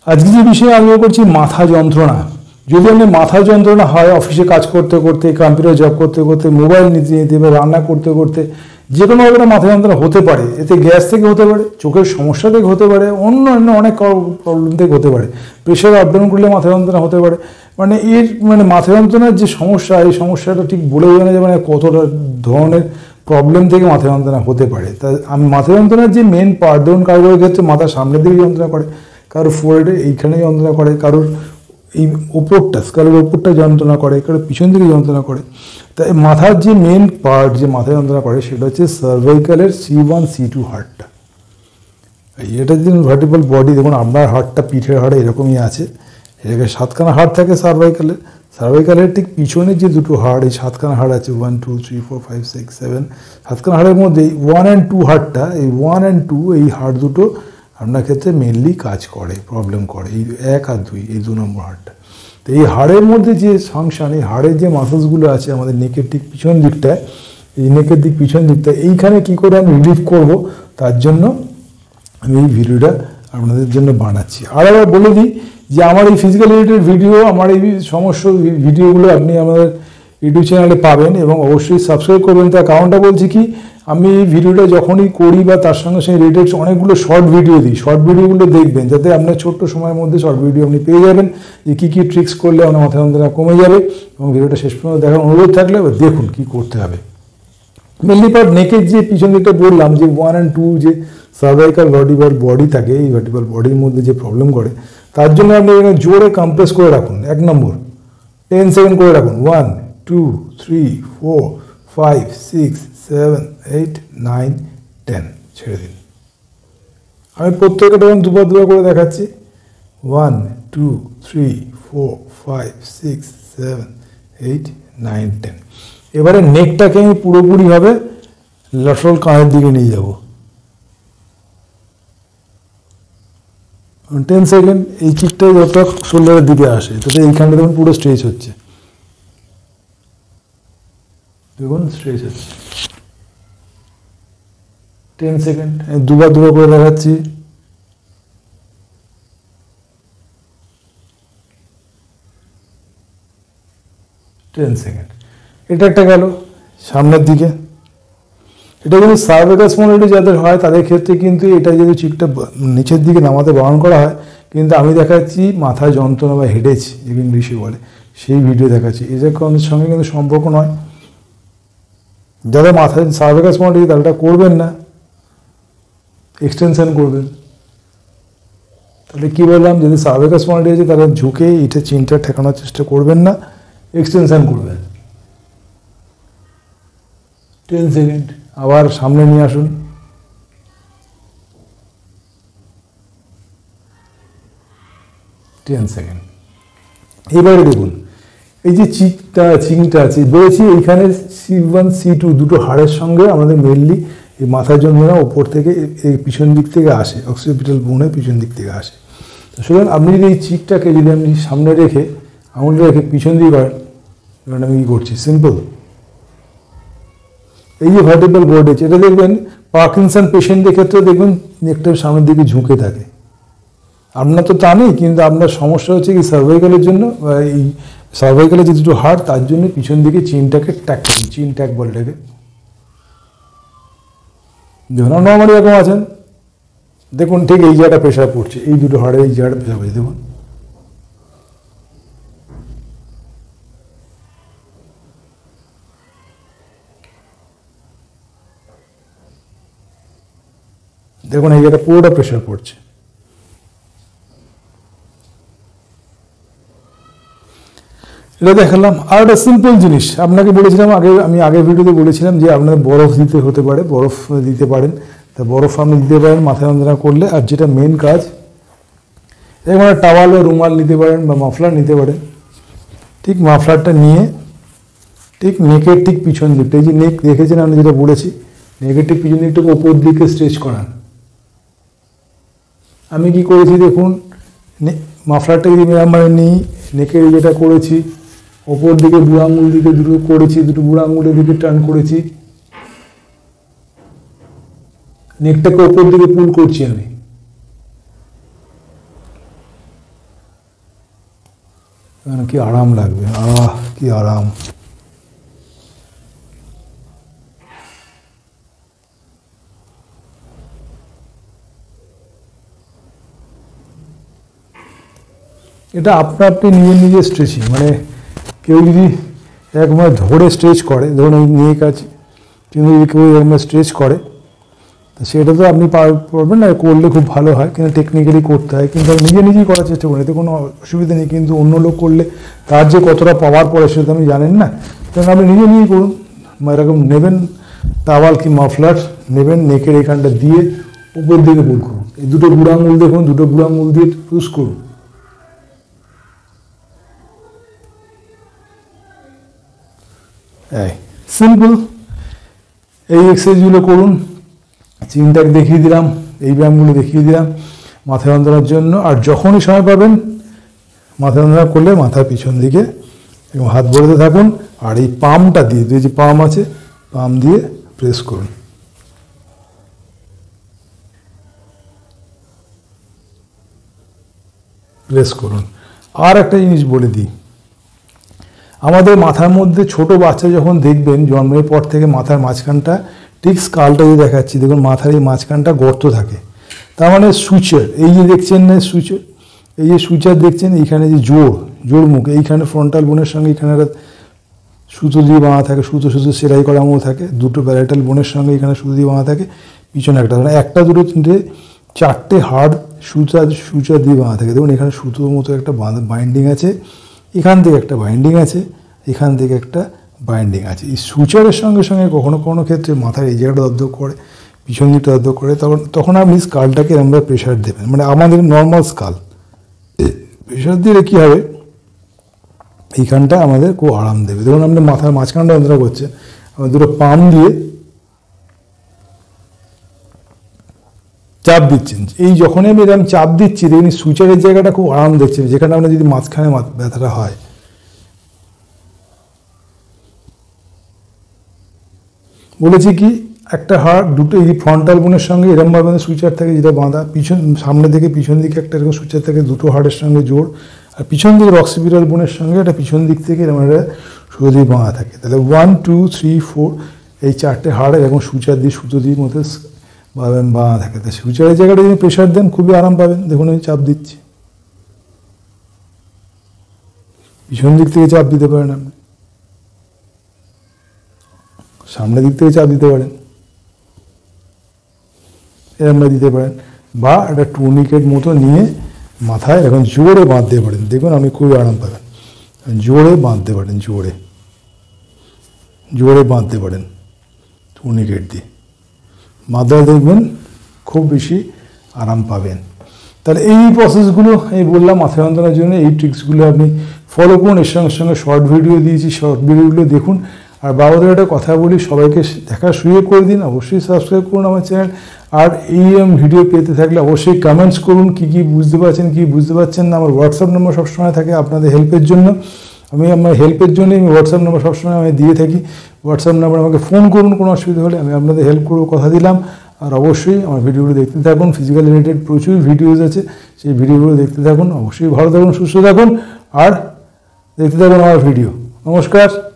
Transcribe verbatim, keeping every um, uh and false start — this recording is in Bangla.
আজকে যে বিষয়ে আলোচনা করছি মাথা যন্ত্রণা। যদি আপনি মাথা যন্ত্রণা হয় অফিসে কাজ করতে করতে, কম্পিউটার জব করতে করতে, মোবাইল নিতে নিতে বা রান্না করতে করতে, যে কোনোভাবে মাথা যন্ত্রণা হতে পারে। এতে গ্যাস থেকে হতে পারে, চোখের সমস্যা থেকে হতে পারে, অন্য অন্য অনেক প্রবলেম থেকে হতে পারে, প্রেশার আপ ডাউন করলে মাথা যন্ত্রণা হতে পারে। মানে এর মানে মাথা যন্ত্রণার যে সমস্যা, এই সমস্যাটা ঠিক বলে বোঝানো যাবে না কতটা ধরনের প্রবলেম থেকে মাথা যন্ত্রণা হতে পারে। তা আমি মাথা যন্ত্রণার যে মেন পার্ট, ধরুন কারোর ক্ষেত্রে মাথার সামনের দিকে যন্ত্রণা করে, কারোর ফোল্ডে এইখানে যন্ত্রণা করে, কারোর এই ওপরটা স্কালের ওপরটা যন্ত্রণা করে, কারোর পিছন দিকে যন্ত্রণা করে। তাই মাথার যে মেন পার্ট যে মাথা যন্ত্রণা করে সেটা হচ্ছে সার্ভাইকালের সি ওয়ান সি টু হার্টটা। এটা যদি ভার্টিবল বডি, দেখুন আপনার হার্টটা পিঠের হাড়ে এরকমই আছে, এটাকে সাতখানা হাড় থাকে সার্ভাইকালের। সার্ভাইকালের ঠিক পিছনে যে দুটো হাড়, এই সাতখানা হাড় আছে, one two three four five six seven, সাতখানা হাড়ের মধ্যে ওয়ান অ্যান্ড টু হাড়টা, এই ওয়ান অ্যান্ড টু এই হাড় দুটো আপনার ক্ষেত্রে মেনলি কাজ করে, প্রবলেম করে, এই এক আর দুই, এই দু নম্বর হাড়টা। তো এই হাড়ের মধ্যে যে ফাংশন, এই হাড়ের যে মাসেলসগুলো আছে আমাদের নেকের ঠিক পিছন দিকটায়, এই নেকের দিক পিছন দিকটায়, এইখানে কী করে আমি রিলিফ করবো তার জন্য আমি এই ভিডিওটা আপনাদের জন্য বানাচ্ছি। আর আবার বলে দিই যে আমার এই ফিজিক্যাল রিলেটেড ভিডিও, আমার এই সমস্ত ভিডিওগুলো আপনি আমাদের ইউটিউব চ্যানেলে পাবেন এবং অবশ্যই সাবস্ক্রাইব করবেন। তার কারণটা বলছি কি, আমি এই ভিডিওটা যখনই করি বা তার সঙ্গে সঙ্গে রিলেটেড অনেকগুলো শর্ট ভিডিও দিই, শর্ট ভিডিওগুলো দেখবেন যাতে আপনার ছোট্ট সময়ের মধ্যে শর্ট ভিডিও আপনি পেয়ে যাবেন, যে কী কী ট্রিক্স করলে আপনার মাথা যন্ত্রণা কমে যাবে। এবং ভিডিওটা শেষ পর্যন্ত দেখার অনুরোধ থাকলে দেখুন কী করতে হবে। মেনলি পার্ট নেকের যে পিছন দিকটা বললাম যে ওয়ান অ্যান্ড টু যে সার্ভাইকাল ভার্টিবল বডি থাকে, এই ভার্টিবল বডির মধ্যে যে প্রবলেম করে, তার জন্য আপনি এখানে জোরে কম্প্রেস করে রাখুন। এক নম্বর টেন সেকেন্ড করে রাখুন, one two three four five six seven eight nine ten, ছেড়ে দিন। আমি প্রত্যেকটা তখন দুবার দুবার করে দেখাচ্ছি, one two three four five six seven eight nine ten. এবারে নেকটাকে আমি পুরোপুরিভাবে ল্যাটারাল কানের দিকে নিয়ে যাব, টেন সেকেন্ড। এই চিকটাই যতটা শোল্ডারের দিকে আসে, তাতে এইখানটা দেখুন পুরো স্ট্রেচ হচ্ছে, দেখুন স্ট্রেচ হচ্ছে। টেন সেকেন্ড দুবার দুবার করে দেখাচ্ছি, টেন সেকেন্ড। এটা একটা গেল সামনের দিকে। এটা কিন্তু সার্ভাইকাল স্পন্ডিলাইটিস যাদের হয় তাদের ক্ষেত্রে কিন্তু এটা যদি চিকটা নিচের দিকে নামাতে বারণ করা হয়, কিন্তু আমি দেখাচ্ছি মাথা যন্ত্রণা বা হেডেজ যেগুলো ইংলিশে বলে, সেই ভিডিও দেখাচ্ছি। এদের সঙ্গে কিন্তু সম্পর্ক নয়। যাদের মাথায় সার্ভাইকাল স্পন্ডিলাইটিস তারা করবেন না, এক্সটেনশন করবেন। তাহলে কী বললাম, যদি সার্ভাইকাল স্পন্ডিলাইটিস আছে তারা ঝুঁকে এটা চিনটা ঠেকানোর চেষ্টা করবেন না, এক্সটেনশন করবেন। টেন সেকেন্ড আবার সামনে নিয়ে আসুন, টেন সেকেন্ড। এবারে দেখুন এই যে চিকটা চিংটা আছে বলেছি, এইখানে সি ওয়ান সি টু দুটো হাড়ের সঙ্গে আমাদের মেনলি এই মাথার যন্ত্রণা ওপর থেকে এই পিছন দিক থেকে আসে, অক্সিপিটাল বোনের পিছন দিক থেকে আসে। সুতরাং আপনি যদি এই চিকটাকে যদি আপনি সামনে রেখে আঙুলটা রেখে পিছন দিয়ে করেন, এবার আমি কী করছি, সিম্পল। এই যে ভার্টিবল বডি আছে, এটা দেখবেন পার্কিনসন পেশেন্টদের ক্ষেত্রে দেখবেন নেকটার সামনের দিকে ঝুঁকে থাকে। আপনার তো তা নেই, কিন্তু আপনার সমস্যা হচ্ছে কি সার্ভাইকালের জন্য, এই সার্ভাইকালের যে দুটো হাড় তার জন্য পিছন দিকে চিনটাকে ট্যাক করুন, চিন ট্যাক বলে এটাকে। দেখুন নর্মালি এরকম আছেন, দেখুন ঠিক এই জায়গাটা প্রেশার পড়ছে, এই দুটো হাড়ের এই জায়গাটা প্রেশার পড়ছে, দেখুন। দেখুন এই জায়গাটা পুরোটা প্রেশার পড়ছে। এটা দেখালাম। আর একটা সিম্পল জিনিস আপনাকে বলেছিলাম আগে, আমি আগের ভিডিওতে বলেছিলাম যে আপনাদের বরফ দিতে হতে পারে, বরফ দিতে পারেন। তা বরফ আপনি দিতে পারেন মাথা যন্ত্রণা করলে। আর যেটা মেন কাজ, এরকম একটা টাওয়াল বা রুমাল নিতে পারেন বা মাফলার নিতে পারেন। ঠিক মাফলারটা নিয়ে ঠিক নেকের ঠিক পিছন দিকটা, এই যে নেক দেখেছেন আমি যেটা বলেছি, নেকের ঠিক পিছন দিকটাকে ওপর দিকে স্ট্রেচ করান। আমি কি করেছি দেখুন, মাফলারটা যদি মানে নিই, নেকের যেটা করেছি ওপর দিকে বুড়ো আঙুল দিকে দুটো করেছি, দুটো বুড়ো আঙুলের দিকে টার্ন করেছি, নেকটাকে ওপর দিকে পুল করছি আমি। কি আরাম লাগবে, আহ কি আরাম। এটা আপনা আপনি নিজে নিজে স্ট্রেচিং, মানে কেউ যদি একবার ধরে স্ট্রেচ করে, ধরুন এই নেক আছে, কিন্তু যদি কেউ একবার স্ট্রেচ করে তো সেটা তো আপনি পারবেন না, করলে খুব ভালো হয়, কিন্তু টেকনিক্যালি করতে হয়, কিন্তু নিজে নিজেই করার চেষ্টা করেন, এতে কোনো অসুবিধা নেই। কিন্তু অন্য লোক করলে তার যে কতটা পাওয়ার পড়ে সেটা আপনি জানেন না, কারণ আপনি নিজে নিজেই করুন। এরকম নেবেন টাওয়াল কি মাফলার নেবেন, নেকের এখানটা দিয়ে উপর দিকে পুল করুন, এই দুটো বুড়ো আঙুল দেখুন, দুটো বুড়ো আঙুল দিয়ে পুশ করুন, এই সিম্পল। এই এক্সারসাইজগুলো করুন, চিন্তাক দেখিয়ে দিলাম, এই ব্যায়ামগুলো দেখিয়ে দিলাম মাথা যন্ত্রণার জন্য। আর যখনই সময় পাবেন মাথা যন্ত্রণা করলে মাথার পিছন দিকে এবং হাত ভরতে থাকুন, আর এই পামটা দিয়ে, যে পাম আছে পাম দিয়ে প্রেস করুন, প্রেস করুন। আর একটা জিনিস বলে দিই, আমাদের মাথার মধ্যে ছোট বাচ্চা যখন দেখবেন জন্মের পর থেকে মাথার মাঝখানটা ঠিক স্কালটা যে দেখাচ্ছি, দেখুন মাথার এই মাঝখানটা গর্ত থাকে, তার মানে সুচার, এই যে দেখছেন না সুচার, এই যে সুচার দেখছেন, এইখানে যে জোড় জোড় মুখ, এইখানে ফ্রন্টাল বোনের সঙ্গে এখানে একটা সুতো দিয়ে বাঁধা থাকে, সুতো সুতো সেলাই করা মতো থাকে, দুটো প্যারাটাল বোনের সঙ্গে এখানে সুতো দিয়ে বাঁধা থাকে, পিছনে একটা, মানে একটা দুটো তিনটে চারটে হাড় সুচা সুচা দিয়ে বাঁধা থাকে। দেখুন এখানে সুতোর মতো একটা বাঁধা বাইন্ডিং আছে, এখান থেকে একটা বাইন্ডিং আছে, এখান থেকে একটা বাইন্ডিং আছে। এই সুচারের সঙ্গে সঙ্গে কখনো কোনো ক্ষেত্রে মাথার এই জায়গাটা দপদপ করে, পিছন দিকটা দপদপ করে, তখন তখন আপনি স্কালটাকে আমরা প্রেশার দেবেন, মানে আমাদের নর্মাল স্কাল প্রেশার দিলে কী হবে, এইখানটা আমাদের খুব আরাম দেবে। দেখুন আপনি মাথার মাঝখানটা যন্ত্রণা করছে, আমরা দুটো পাম দিয়ে চাপ দিচ্ছেন, এই যখনই আমি এরকম চাপ দিচ্ছি দেখুন সুচারের জায়গাটা খুব আরাম দেখছেন, যেখানে আপনার যদি মাঝখানে ব্যথাটা হয়। বলেছি কি একটা হাড় দুটো এই ফ্রন্টাল বোনের সঙ্গে এরমভাবে সুইচার থাকে যেটা বাঁধা, পিছন সামনে থেকে পিছন দিকে একটা এরকম সুইচার থাকে, দুটো হাড়ের সঙ্গে জোড়, আর পিছন দিকে অক্সিপিটাল বোনের সঙ্গে একটা পিছন দিক থেকে এরকম একটা সুতো দিয়ে বাঁধা থাকে। তাহলে ওয়ান টু থ্রি ফোর এই চারটে হাড় এরকম সুইচার দিয়ে সুতো দিয়ে মতো বাঁধা থাকে। তো সুইচারের জায়গাটা যদি প্রেশার দেন খুবই আরাম পাবেন। দেখুন আমি চাপ দিচ্ছি, পিছন দিক থেকে চাপ দিতে পারেন, আপনি সামনের দিক থেকে চাপ দিতে পারেন, এরকম দিতে পারেন, বা একটা টুনিকেট মতো নিয়ে মাথায় এখন জোরে বাঁধতে পারেন। দেখুন আপনি খুবই আরাম পাবেন, জোরে বাঁধতে পারেন, জোরে জোরে বাঁধতে পারেন টুনিকেট দিয়ে, মাথায় দেখবেন খুব বেশি আরাম পাবেন। তাহলে এই প্রসেসগুলো আমি বললাম মাথা যন্ত্রণার জন্য, এই ট্রিক্সগুলো আপনি ফলো করুন। এর সঙ্গে সঙ্গে শর্ট ভিডিও দিয়েছি, শর্ট ভিডিওগুলো দেখুন। আর বাবাদের একটা কথা বলি, সবাইকে দেখার সুযোগ করে দিন, অবশ্যই সাবস্ক্রাইব করুন আমার চ্যানেল। আর এই ভিডিও পেতে থাকলে অবশ্যই কমেন্টস করুন, কী কী বুঝতে পারছেন কী বুঝতে পারছেন না। আমার হোয়াটসঅ্যাপ নম্বর সবসময় থাকে আপনাদের হেল্পের জন্য, আমি আমার হেল্পের জন্যই আমি হোয়াটসঅ্যাপ নম্বর সবসময় আমি দিয়ে থাকি। হোয়াটসঅ্যাপ নাম্বার আমাকে ফোন করুন, কোনো অসুবিধা হলে আমি আপনাদের হেল্প করবো, কথা দিলাম। আর অবশ্যই আমার ভিডিওগুলো দেখতে থাকুন, ফিজিক্যাল রিলেটেড প্রচুর ভিডিওজ আছে, সেই ভিডিওগুলো দেখতে থাকুন। অবশ্যই ভালো থাকুন, সুস্থ থাকুন, আর দেখতে থাকুন আমার ভিডিও। নমস্কার।